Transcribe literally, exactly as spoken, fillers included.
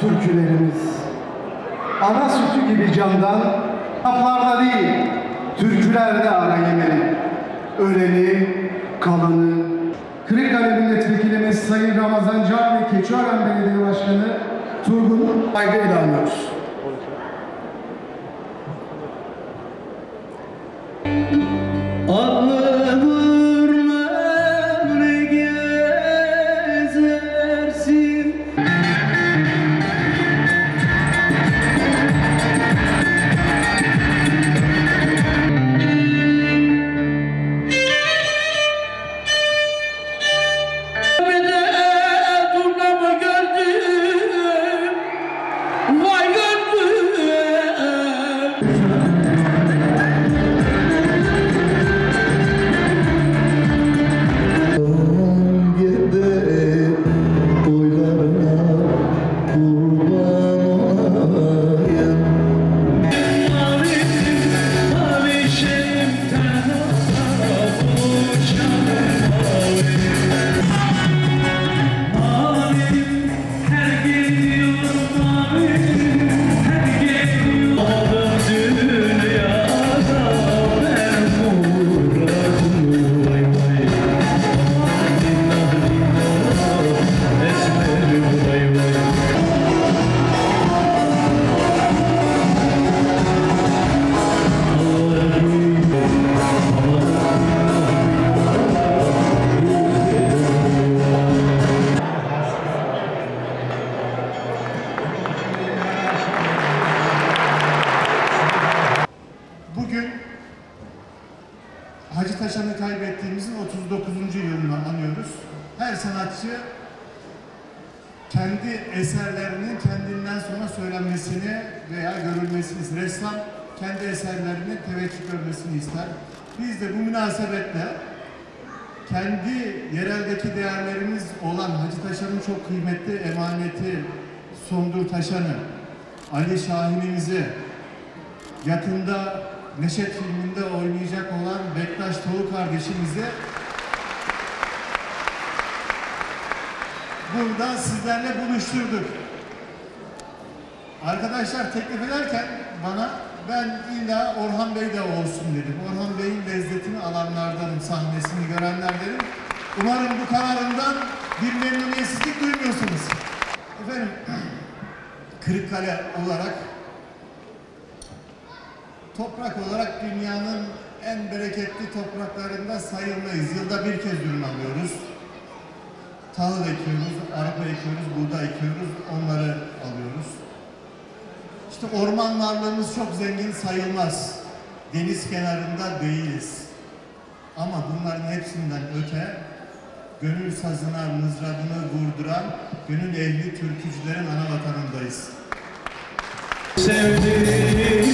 türkülerimiz. Ana sütü gibi candan, laflarda değil, türkülerde ara yemeli. Öleni, kalanı. Kırıkkale Milletvekilimiz Sayın Ramazan Can ve Keçiören Belediye Başkanı Turgun saygıyla anıyoruz. Bugün Hacı Taşan'ı kaybettiğimizin otuz dokuzuncu yılını anıyoruz. Her sanatçı kendi eserlerinin kendinden sonra söylenmesini veya görülmesini ister. Ressam kendi eserlerinin teveccüh görmesini ister. Biz de bu münasebetle kendi yereldeki değerlerimiz olan Hacı Taşan'ın çok kıymetli emaneti Sondur Taşan'ı, Ali Şahin'imizi, yakında Neşet filminde oynayacak olan Bektaş Toğu kardeşimizi burada sizlerle buluşturduk. Arkadaşlar teklif ederken bana ben illa Orhan Bey de olsun dedim. Orhan Bey'in lezzetini alanlardanım, sahnesini görenlerdenim. Umarım bu kararından bir memnuniyetsizlik duymuyorsunuz. Efendim, Kırıkkale olarak toprak olarak dünyanın en bereketli topraklarında sayılmayız. Yılda bir kez ürün alıyoruz. Tahıl ekiyoruz, arpa ekiyoruz, buğday ekiyoruz, onları alıyoruz. İşte orman varlığımız çok zengin sayılmaz. Deniz kenarında değiliz. Ama bunların hepsinden öte, gönül sazına, mızrabını vurduran, gönül ehli türkücülerin ana vatanındayız. Sevdiğim